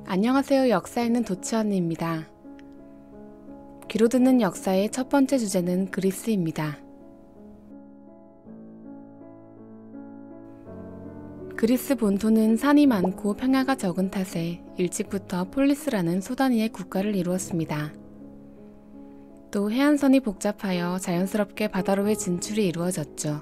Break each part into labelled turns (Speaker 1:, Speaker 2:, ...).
Speaker 1: 안녕하세요. 역사에 있는 도치언니입니다. 귀로 듣는 역사의 첫 번째 주제는 그리스입니다. 그리스 본토는 산이 많고 평야가 적은 탓에 일찍부터 폴리스라는 소단위의 국가를 이루었습니다. 또 해안선이 복잡하여 자연스럽게 바다로의 진출이 이루어졌죠.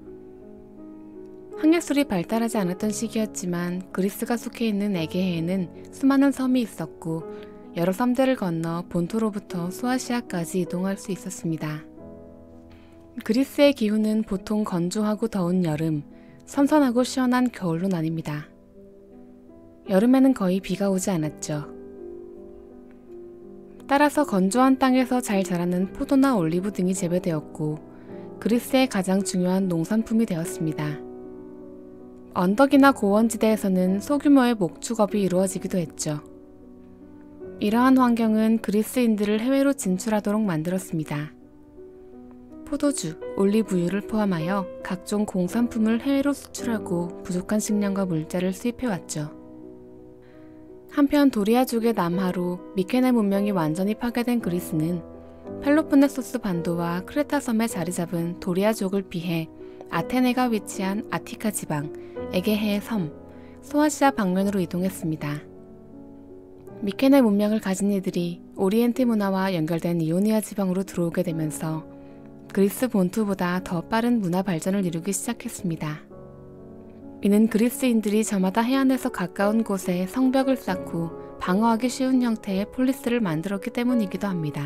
Speaker 1: 항해술이 발달하지 않았던 시기였지만 그리스가 속해 있는 에게해에는 수많은 섬이 있었고 여러 섬들을 건너 본토로부터 소아시아까지 이동할 수 있었습니다. 그리스의 기후는 보통 건조하고 더운 여름, 선선하고 시원한 겨울로 나뉩니다. 여름에는 거의 비가 오지 않았죠. 따라서 건조한 땅에서 잘 자라는 포도나 올리브 등이 재배되었고 그리스의 가장 중요한 농산품이 되었습니다. 언덕이나 고원지대에서는 소규모의 목축업이 이루어지기도 했죠. 이러한 환경은 그리스인들을 해외로 진출하도록 만들었습니다. 포도주, 올리브유를 포함하여 각종 공산품을 해외로 수출하고 부족한 식량과 물자를 수입해왔죠. 한편 도리아족의 남하로 미케네 문명이 완전히 파괴된 그리스는 펠로폰네소스 반도와 크레타 섬에 자리 잡은 도리아족을 피해 아테네가 위치한 아티카 지방, 에게해의 섬, 소아시아 방면으로 이동했습니다. 미케네 문명을 가진 이들이 오리엔트 문화와 연결된 이오니아 지방으로 들어오게 되면서 그리스 본토보다 더 빠른 문화 발전을 이루기 시작했습니다. 이는 그리스인들이 저마다 해안에서 가까운 곳에 성벽을 쌓고 방어하기 쉬운 형태의 폴리스를 만들었기 때문이기도 합니다.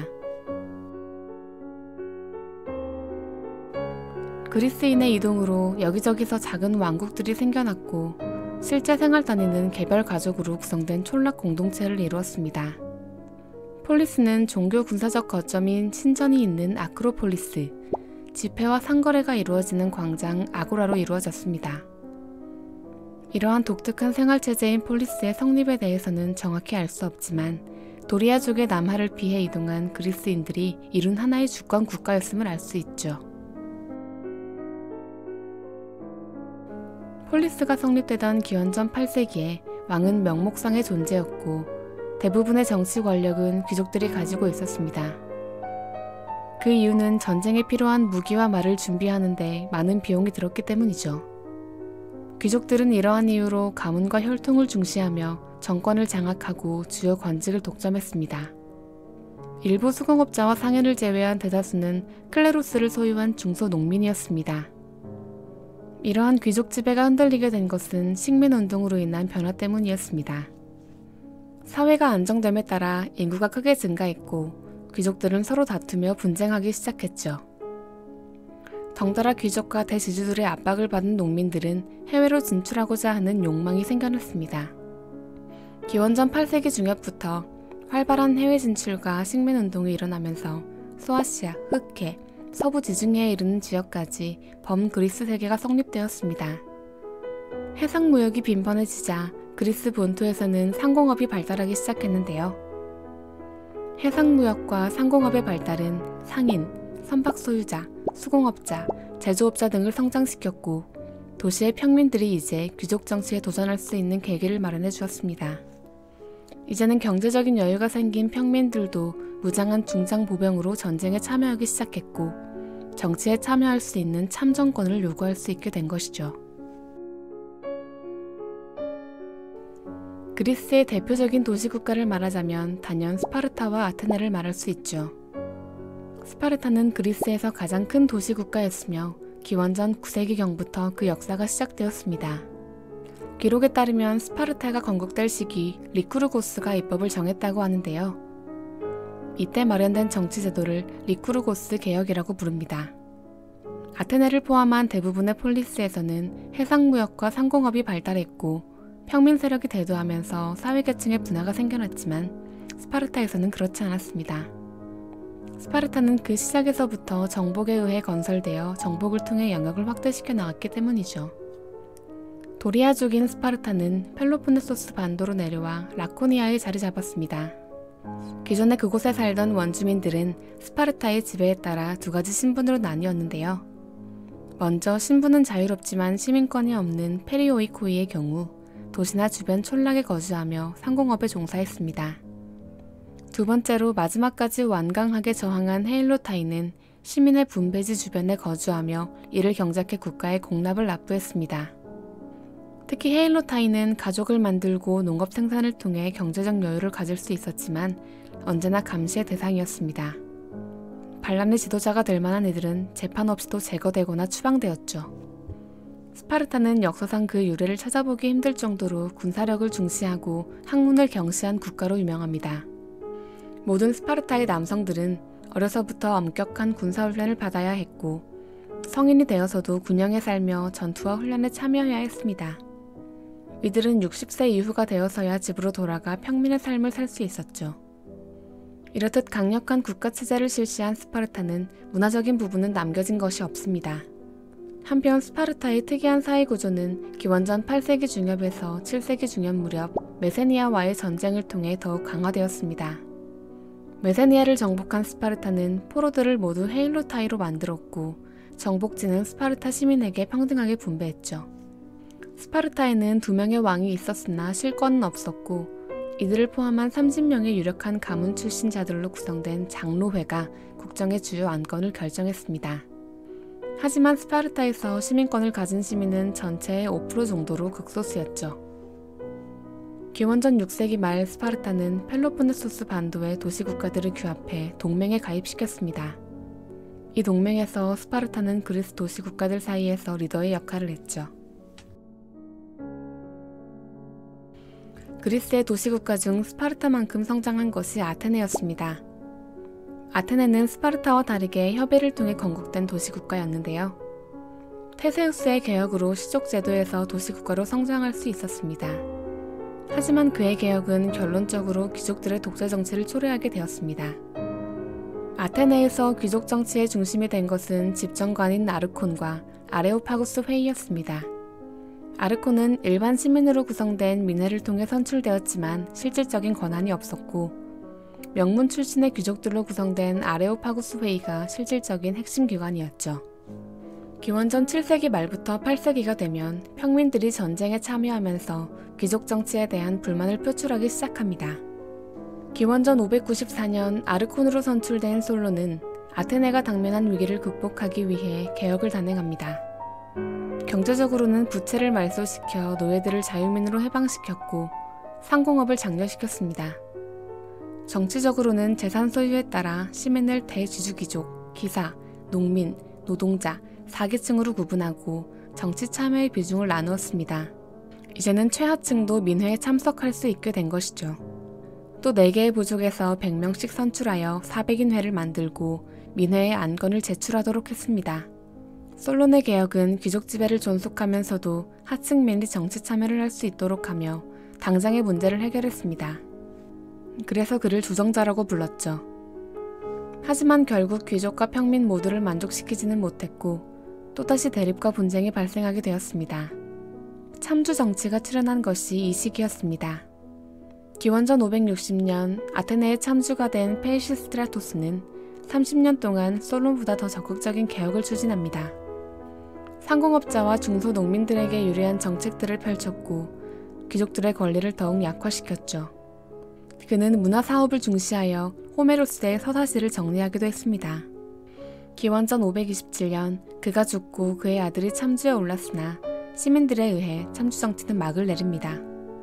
Speaker 1: 그리스인의 이동으로 여기저기서 작은 왕국들이 생겨났고 실제 생활 단위는 개별 가족으로 구성된 촌락 공동체를 이루었습니다. 폴리스는 종교 군사적 거점인 신전이 있는 아크로폴리스, 집회와 상거래가 이루어지는 광장 아고라로 이루어졌습니다. 이러한 독특한 생활체제인 폴리스의 성립에 대해서는 정확히 알 수 없지만 도리아족의 남하를 피해 이동한 그리스인들이 이룬 하나의 주권 국가였음을 알 수 있죠. 폴리스가 성립되던 기원전 8세기에 왕은 명목상의 존재였고 대부분의 정치 권력은 귀족들이 가지고 있었습니다. 그 이유는 전쟁에 필요한 무기와 말을 준비하는데 많은 비용이 들었기 때문이죠. 귀족들은 이러한 이유로 가문과 혈통을 중시하며 정권을 장악하고 주요 관직을 독점했습니다. 일부 수공업자와 상인을 제외한 대다수는 클레로스를 소유한 중소농민이었습니다. 이러한 귀족 지배가 흔들리게 된 것은 식민운동으로 인한 변화 때문이었습니다. 사회가 안정됨에 따라 인구가 크게 증가했고 귀족들은 서로 다투며 분쟁하기 시작했죠. 덩달아 귀족과 대지주들의 압박을 받은 농민들은 해외로 진출하고자 하는 욕망이 생겨났습니다. 기원전 8세기 중엽부터 활발한 해외 진출과 식민운동이 일어나면서 소아시아, 흑해, 서부 지중해에 이르는 지역까지 범그리스 세계가 성립되었습니다. 해상무역이 빈번해지자 그리스 본토에서는 상공업이 발달하기 시작했는데요. 해상무역과 상공업의 발달은 상인, 선박 소유자, 수공업자, 제조업자 등을 성장시켰고 도시의 평민들이 이제 귀족 정치에 도전할 수 있는 계기를 마련해 주었습니다. 이제는 경제적인 여유가 생긴 평민들도 무장한 중장 보병으로 전쟁에 참여하기 시작했고 정치에 참여할 수 있는 참정권을 요구할 수 있게 된 것이죠. 그리스의 대표적인 도시국가를 말하자면 단연 스파르타와 아테네를 말할 수 있죠. 스파르타는 그리스에서 가장 큰 도시국가였으며 기원전 9세기경부터 그 역사가 시작되었습니다. 기록에 따르면 스파르타가 건국될 시기 리쿠르고스가 입법을 정했다고 하는데요. 이때 마련된 정치제도를 리쿠르고스 개혁이라고 부릅니다. 아테네를 포함한 대부분의 폴리스에서는 해상무역과 상공업이 발달했고 평민 세력이 대두하면서 사회계층의 분화가 생겨났지만 스파르타에서는 그렇지 않았습니다. 스파르타는 그 시작에서부터 정복에 의해 건설되어 정복을 통해 영역을 확대시켜 나갔기 때문이죠. 도리아족인 스파르타는 펠로폰네소스 반도로 내려와 라코니아에 자리 잡았습니다. 기존에 그곳에 살던 원주민들은 스파르타의 지배에 따라 두 가지 신분으로 나뉘었는데요. 먼저 신분은 자유롭지만 시민권이 없는 페리오이코이의 경우 도시나 주변 촌락에 거주하며 상공업에 종사했습니다. 두 번째로 마지막까지 완강하게 저항한 헤일로타이는 시민의 분배지 주변에 거주하며 이를 경작해 국가에 공납을 납부했습니다. 특히 헤일로타이는 가족을 만들고 농업 생산을 통해 경제적 여유를 가질 수 있었지만 언제나 감시의 대상이었습니다. 반란의 지도자가 될 만한 이들은 재판 없이도 제거되거나 추방되었죠. 스파르타는 역사상 그 유래를 찾아보기 힘들 정도로 군사력을 중시하고 학문을 경시한 국가로 유명합니다. 모든 스파르타의 남성들은 어려서부터 엄격한 군사훈련을 받아야 했고 성인이 되어서도 군영에 살며 전투와 훈련에 참여해야 했습니다. 이들은 60세 이후가 되어서야 집으로 돌아가 평민의 삶을 살 수 있었죠. 이렇듯 강력한 국가체제를 실시한 스파르타는 문화적인 부분은 남겨진 것이 없습니다. 한편 스파르타의 특이한 사회구조는 기원전 8세기 중엽에서 7세기 중엽 무렵 메세니아와의 전쟁을 통해 더욱 강화되었습니다. 메세니아를 정복한 스파르타는 포로들을 모두 헤일로타이로 만들었고 정복지는 스파르타 시민에게 평등하게 분배했죠. 스파르타에는 2명의 왕이 있었으나 실권은 없었고 이들을 포함한 30명의 유력한 가문 출신 자들로 구성된 장로회가 국정의 주요 안건을 결정했습니다. 하지만 스파르타에서 시민권을 가진 시민은 전체의 5% 정도로 극소수였죠. 기원전 6세기 말 스파르타는 펠로폰네소스 반도의 도시국가들을 규합해 동맹에 가입시켰습니다. 이 동맹에서 스파르타는 그리스 도시국가들 사이에서 리더의 역할을 했죠. 그리스의 도시국가 중 스파르타만큼 성장한 것이 아테네였습니다. 아테네는 스파르타와 다르게 협의를 통해 건국된 도시국가였는데요. 테세우스의 개혁으로 시족제도에서 도시국가로 성장할 수 있었습니다. 하지만 그의 개혁은 결론적으로 귀족들의 독재 정치를 초래하게 되었습니다. 아테네에서 귀족 정치의 중심이 된 것은 집정관인 아르콘과 아레오파구스 회의였습니다. 아르콘은 일반 시민으로 구성된 민회를 통해 선출되었지만 실질적인 권한이 없었고 명문 출신의 귀족들로 구성된 아레오파구스 회의가 실질적인 핵심 기관이었죠. 기원전 7세기 말부터 8세기가 되면 평민들이 전쟁에 참여하면서 귀족 정치에 대한 불만을 표출하기 시작합니다. 기원전 594년 아르콘으로 선출된 솔로는 아테네가 당면한 위기를 극복하기 위해 개혁을 단행합니다. 경제적으로는 부채를 말소시켜 노예들을 자유민으로 해방시켰고 상공업을 장려시켰습니다. 정치적으로는 재산 소유에 따라 시민을 대지주귀족, 기사, 농민, 노동자, 사기층으로 구분하고 정치 참여의 비중을 나누었습니다. 이제는 최하층도 민회에 참석할 수 있게 된 것이죠. 또 4개의 부족에서 100명씩 선출하여 400인회를 만들고 민회에 안건을 제출하도록 했습니다. 솔론의 개혁은 귀족 지배를 존속하면서도 하층민이 정치 참여를 할 수 있도록 하며 당장의 문제를 해결했습니다. 그래서 그를 주정자라고 불렀죠. 하지만 결국 귀족과 평민 모두를 만족시키지는 못했고 또다시 대립과 분쟁이 발생하게 되었습니다. 참주 정치가 출현한 것이 이 시기였습니다. 기원전 560년 아테네의 참주가 된 페이시스트라토스는 30년 동안 솔론보다 더 적극적인 개혁을 추진합니다. 상공업자와 중소농민들에게 유리한 정책들을 펼쳤고 귀족들의 권리를 더욱 약화시켰죠. 그는 문화사업을 중시하여 호메로스의 서사시를 정리하기도 했습니다. 기원전 527년 그가 죽고 그의 아들이 참주에 올랐으나 시민들에 의해 참주정치는 막을 내립니다.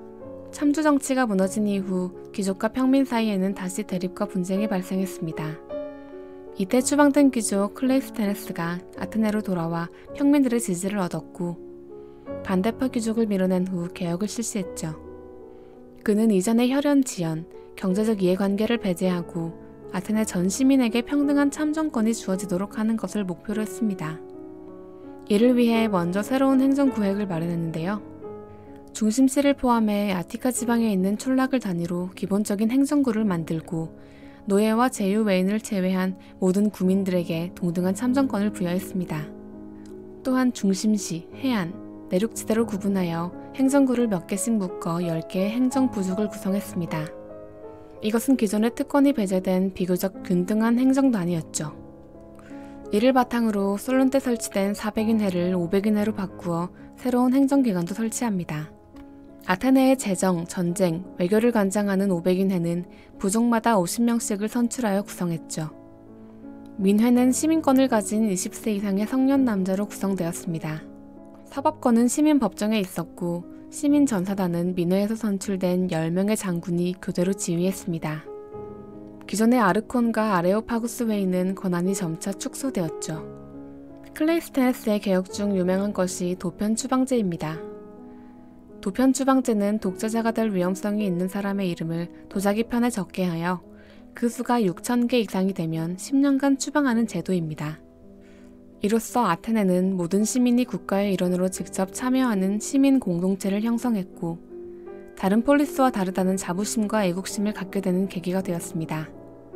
Speaker 1: 참주정치가 무너진 이후 귀족과 평민 사이에는 다시 대립과 분쟁이 발생했습니다. 이때 추방된 귀족 클레이스테네스가 아테네로 돌아와 평민들의 지지를 얻었고 반대파 귀족을 밀어낸 후 개혁을 실시했죠. 그는 이전의 혈연 지연, 경제적 이해관계를 배제하고 아테네 전 시민에게 평등한 참정권이 주어지도록 하는 것을 목표로 했습니다. 이를 위해 먼저 새로운 행정구획을 마련했는데요. 중심지를 포함해 아티카 지방에 있는 촌락을 단위로 기본적인 행정구를 만들고 노예와 제휴 외인을 제외한 모든 구민들에게 동등한 참정권을 부여했습니다. 또한 중심시, 해안, 내륙지대로 구분하여 행정구를 몇 개씩 묶어 10개의 행정부족을 구성했습니다. 이것은 기존의 특권이 배제된 비교적 균등한 행정단위였죠. 이를 바탕으로 솔론 때 설치된 400인회를 500인회로 바꾸어 새로운 행정기관도 설치합니다. 아테네의 재정, 전쟁, 외교를 관장하는 500인회는 부족마다 50명씩을 선출하여 구성했죠. 민회는 시민권을 가진 20세 이상의 성년 남자로 구성되었습니다. 사법권은 시민법정에 있었고 시민전사단은 민회에서 선출된 10명의 장군이 교대로 지휘했습니다. 기존의 아르콘과 아레오파구스 회의는 권한이 점차 축소되었죠. 클레이스테네스의 개혁 중 유명한 것이 도편 추방제입니다. 도편 추방제는 독재자가 될 위험성이 있는 사람의 이름을 도자기편에 적게 하여 그 수가 6,000개 이상이 되면 10년간 추방하는 제도입니다. 이로써 아테네는 모든 시민이 국가의 일원으로 직접 참여하는 시민 공동체를 형성했고 다른 폴리스와 다르다는 자부심과 애국심을 갖게 되는 계기가 되었습니다.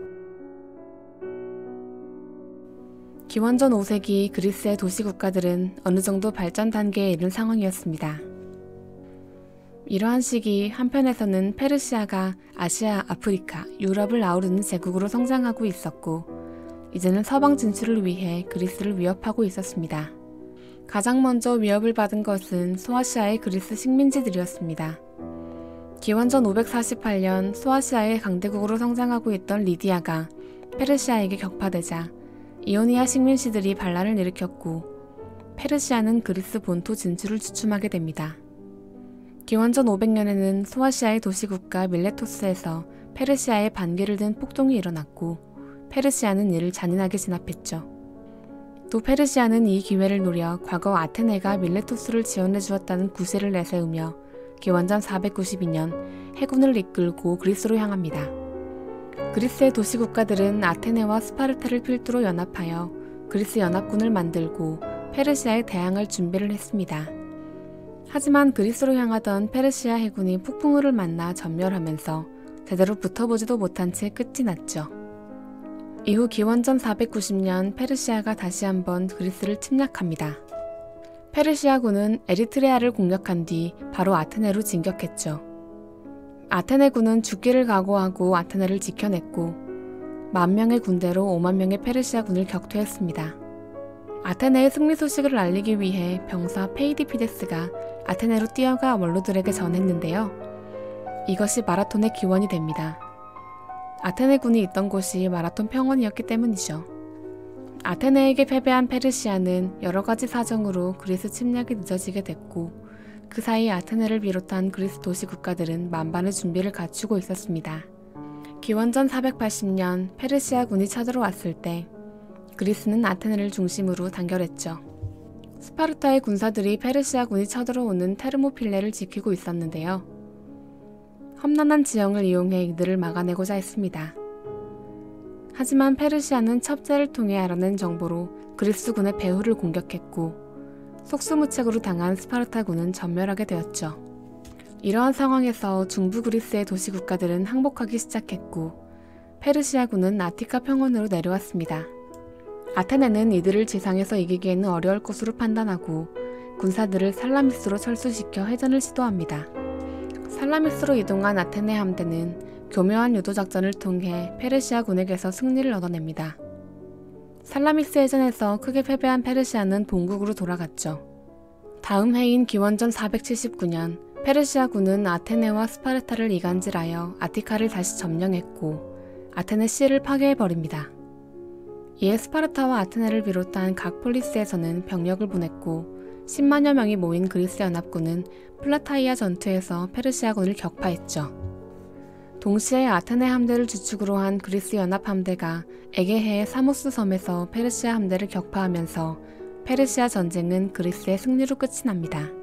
Speaker 1: 기원전 5세기 그리스의 도시국가들은 어느 정도 발전 단계에 이른 상황이었습니다. 이러한 시기 한편에서는 페르시아가 아시아, 아프리카, 유럽을 아우르는 제국으로 성장하고 있었고 이제는 서방 진출을 위해 그리스를 위협하고 있었습니다. 가장 먼저 위협을 받은 것은 소아시아의 그리스 식민지들이었습니다. 기원전 548년 소아시아의 강대국으로 성장하고 있던 리디아가 페르시아에게 격파되자 이오니아 식민시들이 반란을 일으켰고 페르시아는 그리스 본토 진출을 주춤하게 됩니다. 기원전 500년에는 소아시아의 도시국가 밀레토스에서 페르시아의 반기를 든 폭동이 일어났고 페르시아는 이를 잔인하게 진압했죠. 또 페르시아는 이 기회를 노려 과거 아테네가 밀레토스를 지원해 주었다는 구세를 내세우며 기원전 492년 해군을 이끌고 그리스로 향합니다. 그리스의 도시국가들은 아테네와 스파르타를 필두로 연합하여 그리스 연합군을 만들고 페르시아에 대항할 준비를 했습니다. 하지만 그리스로 향하던 페르시아 해군이 폭풍우를 만나 전멸하면서 제대로 붙어보지도 못한 채 끝이 났죠. 이후 기원전 490년 페르시아가 다시 한번 그리스를 침략합니다. 페르시아군은 에리트레아를 공격한 뒤 바로 아테네로 진격했죠. 아테네군은 죽기를 각오하고 아테네를 지켜냈고 10,000명의 군대로 50,000명의 페르시아군을 격퇴했습니다. 아테네의 승리 소식을 알리기 위해 병사 페이디피데스가 아테네로 뛰어가 원로들에게 전했는데요. 이것이 마라톤의 기원이 됩니다. 아테네군이 있던 곳이 마라톤 평원이었기 때문이죠. 아테네에게 패배한 페르시아는 여러 가지 사정으로 그리스 침략이 늦어지게 됐고 그 사이 아테네를 비롯한 그리스 도시 국가들은 만반의 준비를 갖추고 있었습니다. 기원전 480년 페르시아군이 쳐들어왔을 때 그리스는 아테네를 중심으로 단결했죠. 스파르타의 군사들이 페르시아군이 쳐들어오는 테르모필레를 지키고 있었는데요. 험난한 지형을 이용해 이들을 막아내고자 했습니다. 하지만 페르시아는 첩자를 통해 알아낸 정보로 그리스군의 배후를 공격했고 속수무책으로 당한 스파르타군은 전멸하게 되었죠. 이러한 상황에서 중부 그리스의 도시 국가들은 항복하기 시작했고 페르시아군은 아티카 평원으로 내려왔습니다. 아테네는 이들을 지상에서 이기기에는 어려울 것으로 판단하고 군사들을 살라미스로 철수시켜 회전을 시도합니다. 살라미스로 이동한 아테네 함대는 교묘한 유도작전을 통해 페르시아군에게서 승리를 얻어냅니다. 살라미스 해전에서 크게 패배한 페르시아는 본국으로 돌아갔죠. 다음 해인 기원전 479년 페르시아군은 아테네와 스파르타를 이간질하여 아티카를 다시 점령했고 아테네 시를 파괴해버립니다. 이에 스파르타와 아테네를 비롯한 각 폴리스에서는 병력을 보냈고 10만여 명이 모인 그리스 연합군은 플라타이아 전투에서 페르시아군을 격파했죠. 동시에 아테네 함대를 주축으로 한 그리스 연합 함대가 에게해의 사모스 섬에서 페르시아 함대를 격파하면서 페르시아 전쟁은 그리스의 승리로 끝이 납니다.